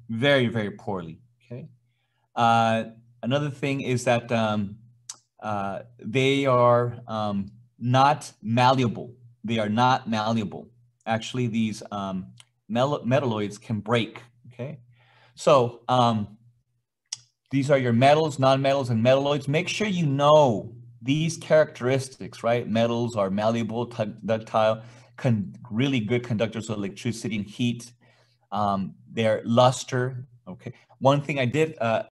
very, very poorly. Okay. Uh, Another thing is that they are not malleable. They are not malleable. Actually, these metalloids can break. Okay. So these are your metals, non-metals, and metalloids. Make sure you know these characteristics, right? Metals are malleable, ductile, really good conductors of electricity and heat. They're luster. Okay. One thing I did